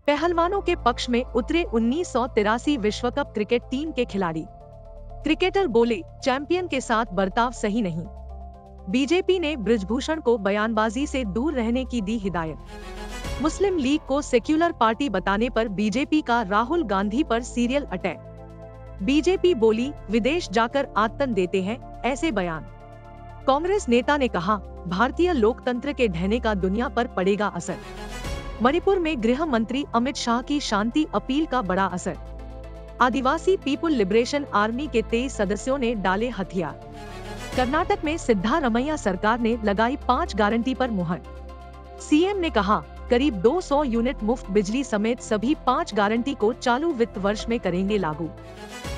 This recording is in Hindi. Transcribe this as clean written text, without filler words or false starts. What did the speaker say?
पहलवानों के पक्ष में उतरे 1983 विश्व कप क्रिकेट टीम के खिलाड़ी। क्रिकेटर बोले, चैंपियन के साथ बर्ताव सही नहीं। बीजेपी ने बृजभूषण को बयानबाजी से दूर रहने की दी हिदायत। मुस्लिम लीग को सेक्युलर पार्टी बताने पर बीजेपी का राहुल गांधी पर सीरियल अटैक। बीजेपी बोली, विदेश जाकर आतंक देते हैं ऐसे बयान। कांग्रेस नेता ने कहा, भारतीय लोकतंत्र के ढहने का दुनिया पर पड़ेगा असर। मणिपुर में गृह मंत्री अमित शाह की शांति अपील का बड़ा असर। आदिवासी पीपुल लिबरेशन आर्मी के 23 सदस्यों ने डाले हथियार। कर्नाटक में सिद्धारमैया सरकार ने लगाई 5 गारंटी पर मुहर। सीएम ने कहा, करीब 200 यूनिट मुफ्त बिजली समेत सभी 5 गारंटी को चालू वित्त वर्ष में करेंगे लागू।